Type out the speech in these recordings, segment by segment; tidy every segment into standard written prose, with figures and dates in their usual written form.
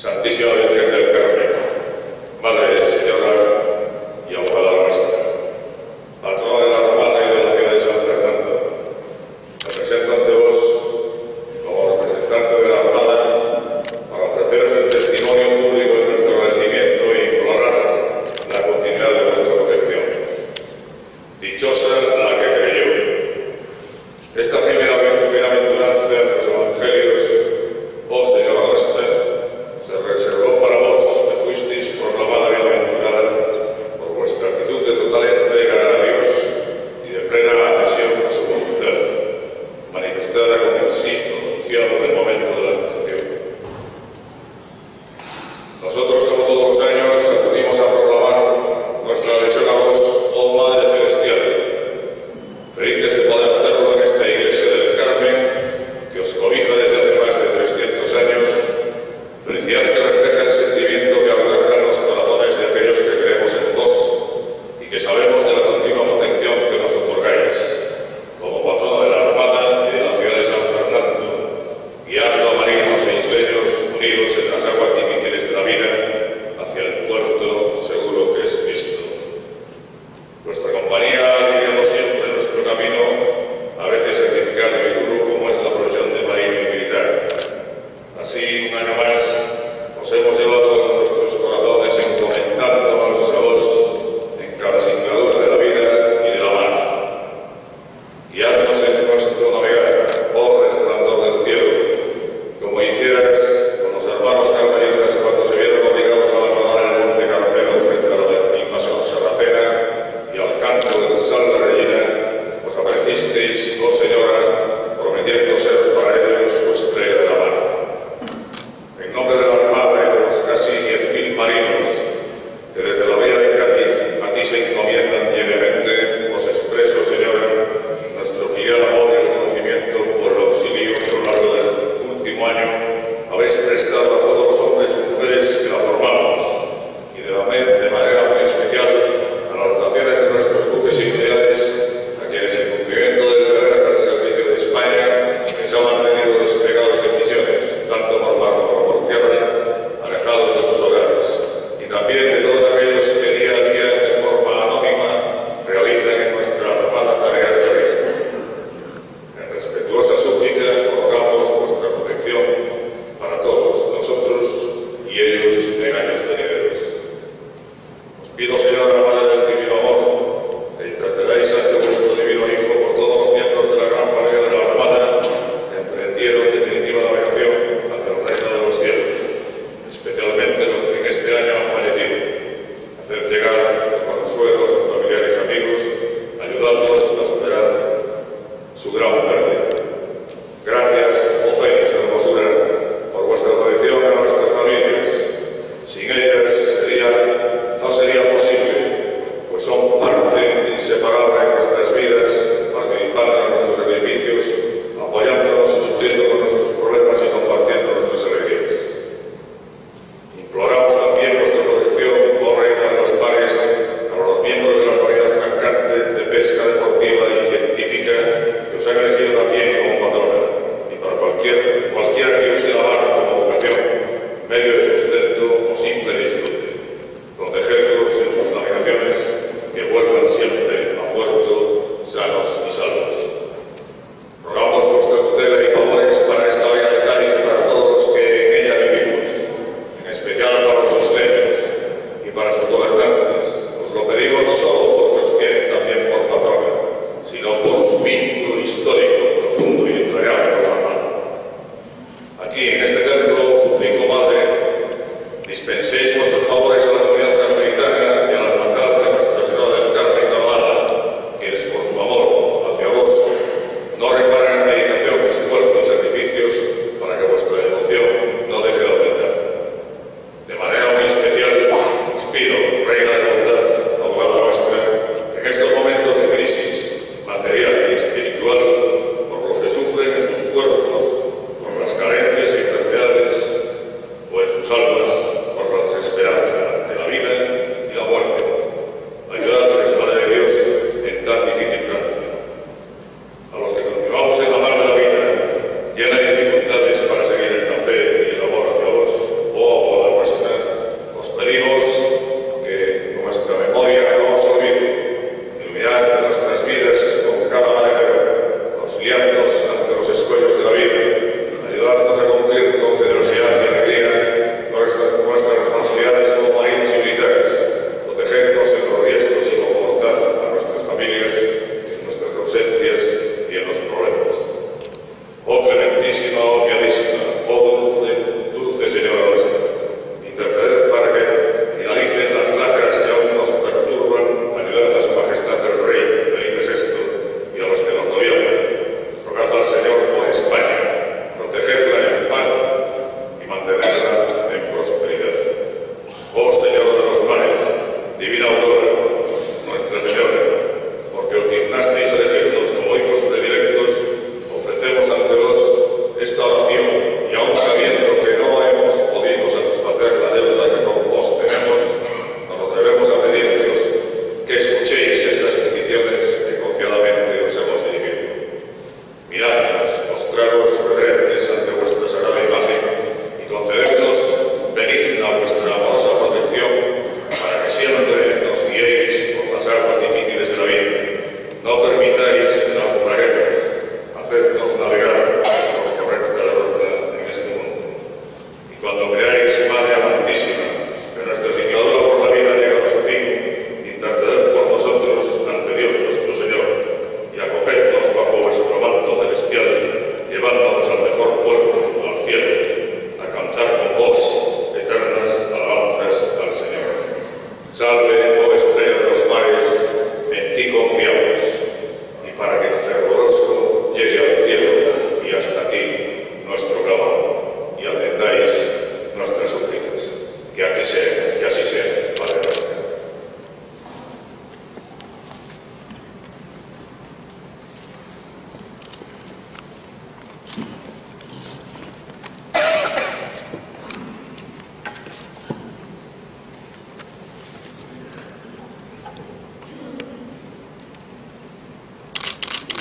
Santísima Virgen del Carmen, Madre, Señora y abogada nuestra, patrona de la Armada y de la ciudad de San Fernando, me presento ante vos como representante de la Armada para ofreceros el testimonio público de nuestro agradecimiento e implorar la continuidad de vuestra protección. Dichosa la que creyó. Esta primera bienaventuranza de los Evangelios, oh Señora nuestra, se reservó para vos, que fuisteis proclamada bienaventurada por vuestra actitud de total entrega a Dios y de plena adhesión a su voluntad, manifestada con el sí pronunciado en el momento de la anunciación. Nosotros, como todos los años, acudimos a proclamar nuestra adhesión a vos, oh Madre Celestial, felices de poder hacerlo en esta iglesia del Carmen, que os cobija desde hace más de 300 años, felicidad que refleja el sentimiento que albergan los corazones de aquellos que creemos en vos y que sabemos de la continua protección que nos otorgáis, como patrona de la Armada y de la ciudad de San Fernando, guiando a marinos e isleños unidos en las aguas difíciles de la vida hacia el puerto seguro que es Cristo. Vuestra compañía ha aliviado siempre nuestro camino, a veces sacrificado y duro como es la profesión de marino y militar. Así, un año más, os hemos llevado en nuestros corazones encomendándonos a vos en cada singladura de la vida y de la mar. Guiadnos en nuestro navegar, oh resplandor del cielo, como hicieras con los hermanos carmelitas cuando se vieron obligados a abandonar el monte Carmelo frente a la invasión sarracena y al canto del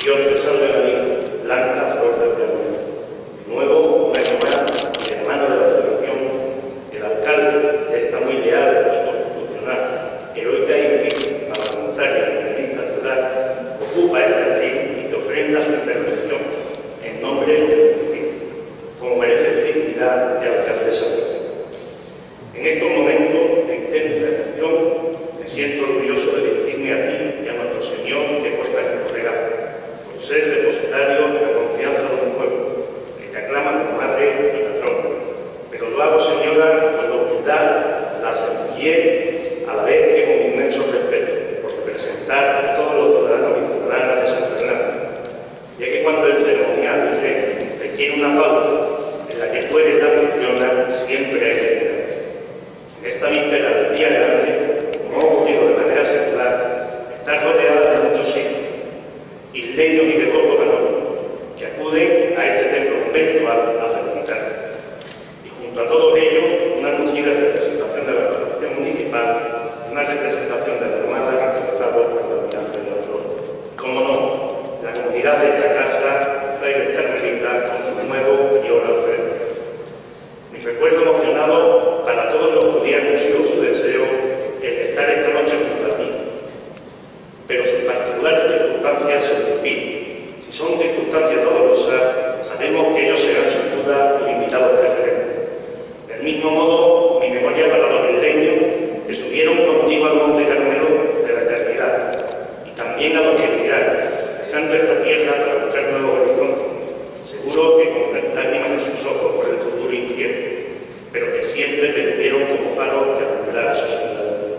Dios te salve María, blanca flor del Carmen. Nuevo, un año más, y de mano de la tradición, el alcalde de esta muy leal y constitucional, heroica y humilde, parlamentaria y benedicta ciudad, ocupa este atril y te ofrenda su intervención en nombre del municipio, como merece dignidad de alcaldesa. En estos momentos de intensa emoción, me siento orgulloso de dirigirme a ti y a nuestro Señor que porta tu regalo, por ser depositario de la confianza de un pueblo que te aclama como madre y patrona. Pero lo hago, señora, con la humildad, la sencillez, a la vez que con inmenso respeto, por representar a todos los ciudadanos y ciudadanas de San Fernando, ya que cuando el ceremonial requiere una pauta en la que tú eres la anfitriona, siempre hay que quedarse. En esta víspera del Día Grande, como ha ocurrido de manera secular, estás rodeada de muchos hijos, isleños y de corto valor, que acuden a este templo conventual a felicitar. Y junto a todos ellos, una nutrida representación de la corporación municipal, una representación de la hermana encabezada por la almirante de la Flor. Como no, la comunidad de esta casa, Frailes Carmelitas, con su nuevo prior Alfredo. Mi recuerdo emocionado para todos los gobiernos y su deseo es de estar esta noche junto a ti. Pero sus particulares circunstancias se lo impiden. Si son circunstancias dolorosas, sabemos que ellos serán sin duda los invitados preferentes. Del mismo modo, mi memoria para los isleños que subieron contigo al Monte Carmelo de la eternidad, y también a los que emigraron, dejando esta tierra para buscar nuevos horizontes, seguro que con lágrimas en sus ojos por el futuro incierto, pero que siempre tendieron como faro que alumbrar a sus ciudadanos.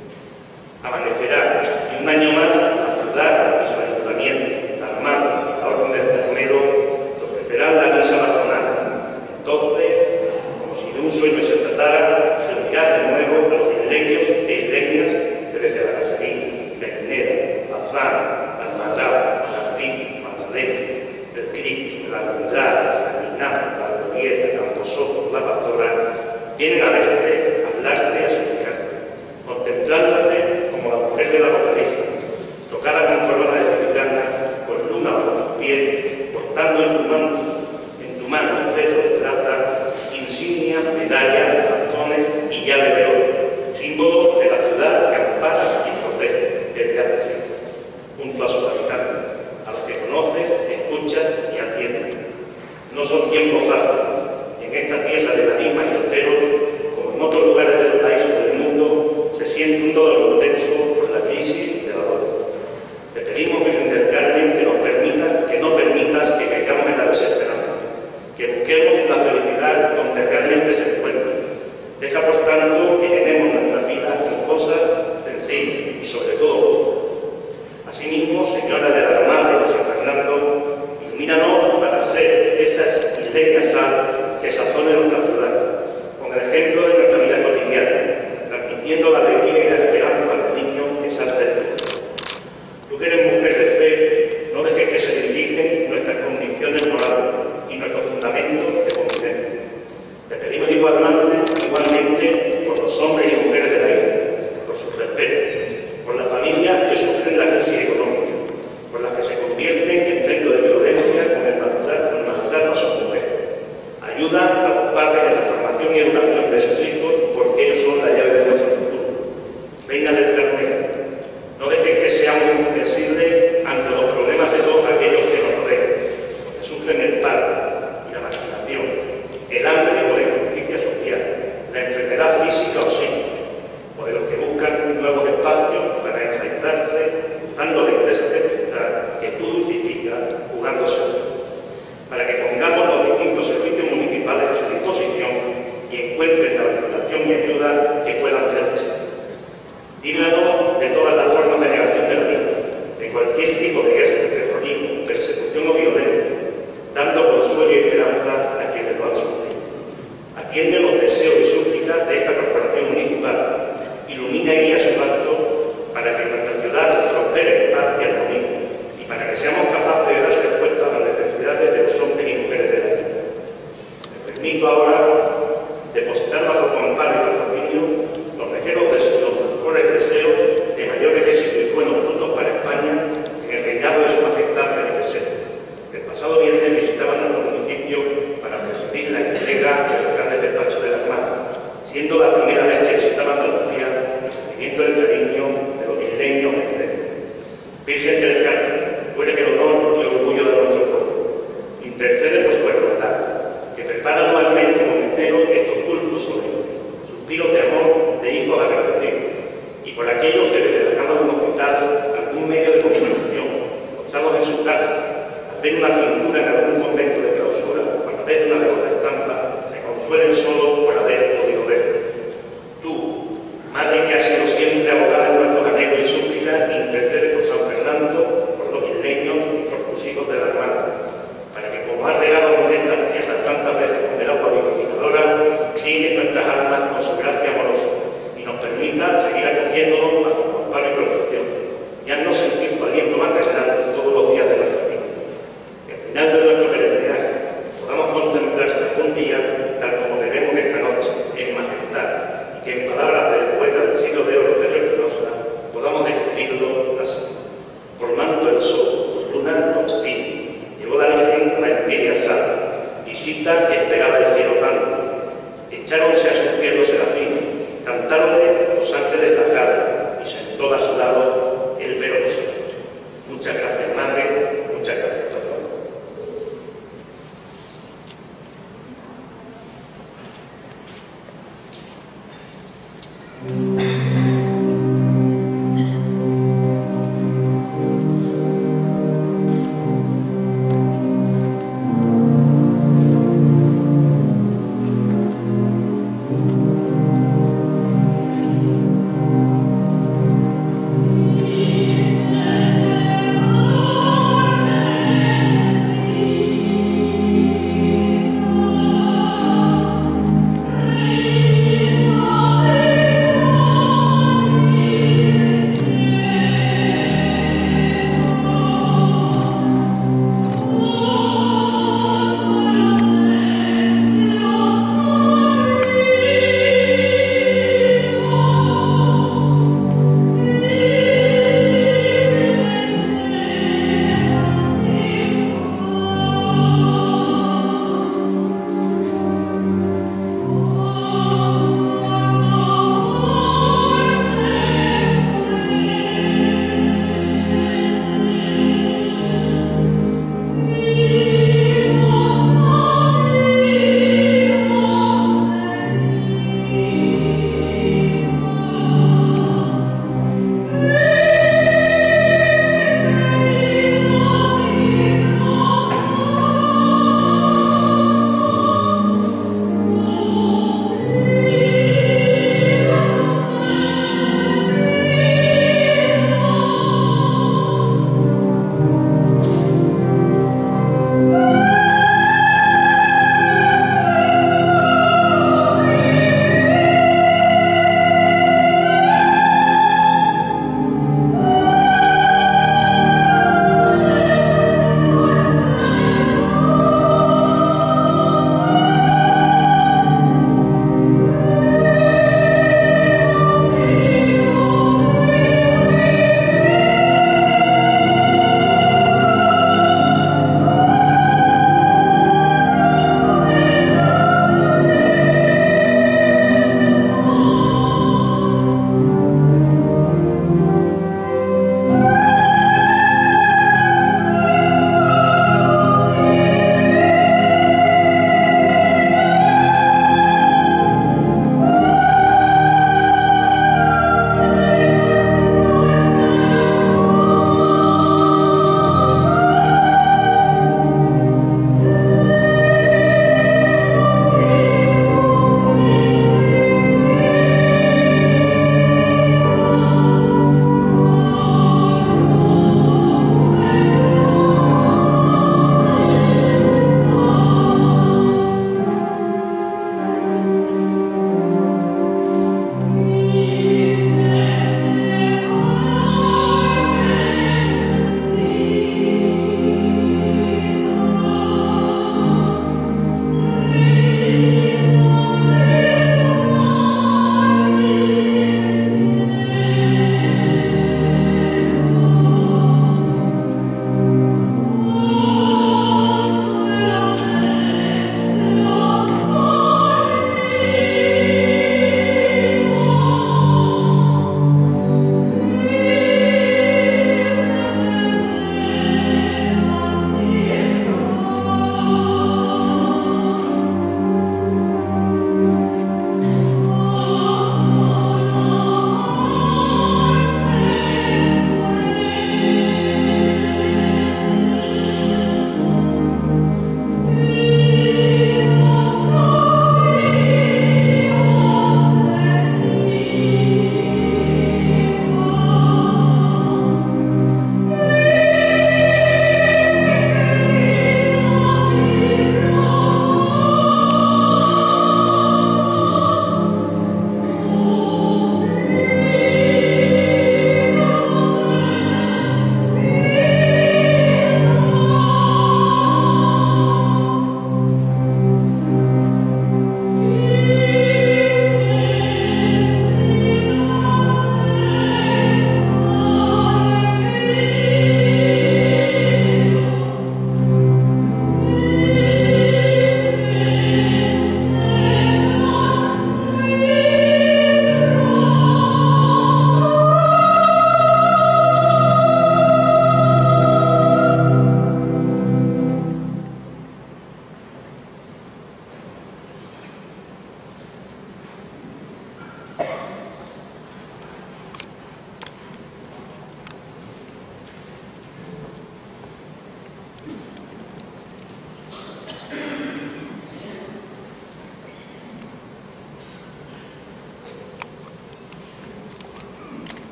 Amanecerá, y un año más, la ciudad y su ayuntamiento, la Armada y la Orden del Carmelo, te ofrecerán la misa patronal. Entonces, como si de un sueño se tratara, reunirás de nuevo a los isleños e isleñas que desde la Casería, Ternera, Bazán, Almadraba, Jardín, Magdalena, el Cristo, la Almudad, San Ignacio, la Glorieta, Camposoto, la Pastora, vienen a verte, a hablarte, a suplicarte, contemplándote como la mujer de la Apocalipsis, tocada con corona de filigrana, con luna por los pies, portando en tu mano un cetro de plata, insignia, medallas, bastones y llave de oro, símbolo de la ciudad que ampara y protege desde hace siglos, junto a sus habitantes, a los que conoces, escuchas y atiendes. No son tiempos fáciles, y en esta tierra de la misma y entero, como en otros lugares del país o del mundo, se siente un dolor intenso por la crisis de la dolor. Te pedimos, Virgen del Carmen, que no permitas que caigamos en la desesperanza, que busquemos la felicidad donde realmente se encuentra. Deja, por tanto, que llenemos nuestras vidas con cosas sencillas y sobre todo justas. Asimismo, Señora de la Armada y de San Fernando, ilumínanos para ser esas isleñas sal que sazonen nuestra ciudad, con el ejemplo de nuestra vida cotidiana, transmitiendo la alegría y la esperanza al niño que salta del mundo. Tú que eres mujer de fe, no dejes que se debiliten nuestras convicciones morales y nuestros fundamentos de convivencia. Te pedimos igualmente por los hombres y mujeres de la isla, por su respeto, por las familias que sufren la crisis económica, por las que se convierten en centro de violencia con el maltrato a sus mujeres. Ayuda a los padres en la formación y educación de sus hijos, porque ellos son la llave de nuestro futuro. Reina del Carmelo, no dejes que seamos insensibles Virgen del Carmen, tú eres el honor y el orgullo de nuestro pueblo. Intercede por tu hermandad, que prepara anualmente con entero estos cultos solemnes, suspiros de amor de hijos agradecidos, y por aquellos que desde la cama de un hospital, algún medio de consolación, o estamos en su casa, hacer una pintura en algún convento de clausura, o a la vez de una devota estampa, se consuelen solo por haber podido verlo. Tú, Madre que has sido siempre abogada de nuestros anhelos y súplicas, intercede por San Fernando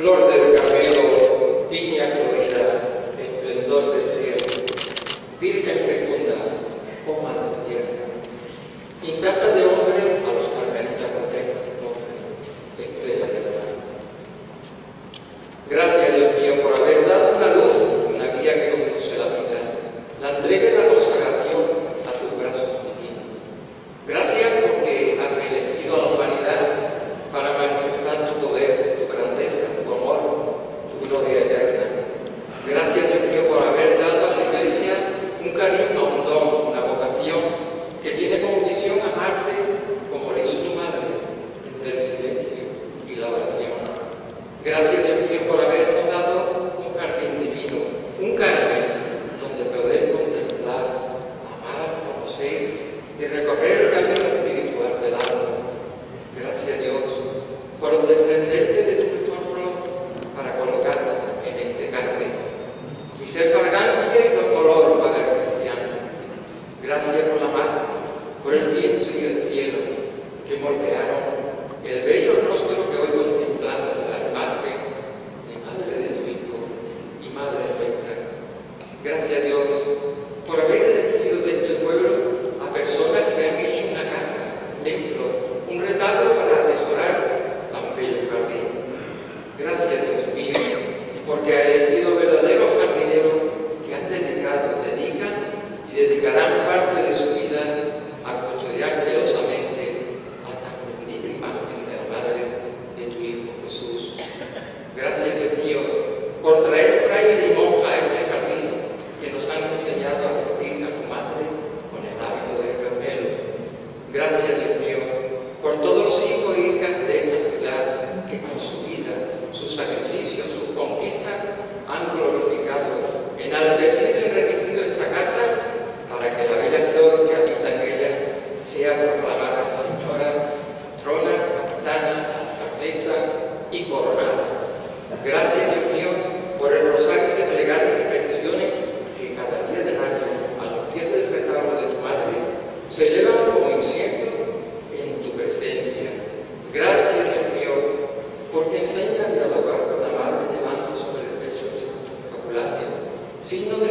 Flor del Carmelo, viña florida, esplendor del cielo, virgen fecunda, oh madre tierra, intacta de hombre a los carmelitas protegen, estrella de la mar. Gracias, Dios mío, por haber dado una luz, una guía que conduce la vida, la entrega y la consagración a tus brazos divinos. Gracias porque has elegido a la humanidad para manifestar tu poder, tu grandeza, tu amor, tu gloria eterna. Gracias, Dios mío, por haber dado a tu iglesia un carisma, un don, una vocación que tiene como misión amarte como lo hizo tu madre, entre el silencio y la oración. Gracias, Dios mío, por habernos dado un jardín divino, un carmen donde poder contemplar, amar, conocer y recorrer el camino espiritual del alma. Gracias, Dios, por desprenderte de tu mejor flor para colocarla en este carmen y ser fragancia y buen color para el cristiano. Gracias por la mar, por el viento y el cielo que moldearon el bello rostro que hoy contemplamos de la imagen de madre de tu Hijo y madre nuestra. Gracias, Dios, por haber elegido de este pueblo a personas que han hecho una casa, templo, un retablo para atesorar tan bello jardín. Gracias, Dios mío, porque ha elegido verdaderos jardineros que han dedicado, dedican y dedicarán parte de su vida a custodiar celosamente a tan bendita imagen de la madre de tu Hijo Jesús. Gracias, Dios mío, por traer frailes y monjas a este jardín que nos han enseñado a vestir a tu madre con el hábito del Carmelo. Gracias, Dios mío, por todos los hijos e hijas de esta ciudad que con su vida, sus sacrificios, sus conquistas han glorificado, enaltecido y enriquecido esta casa para que la bella flor que habita en ella sea proclamada señora, patrona, capitana, alcaldesa y coronada. Gracias, Dios mío, por el rosario de plegarias y peticiones que cada día del año, a los pies del retablo de tu madre, se llevan como incienso en tu presencia. Gracias, Dios mío, porque enseña a dialogar con la madre llevando sobre el pecho el Santo Escapulario, signo de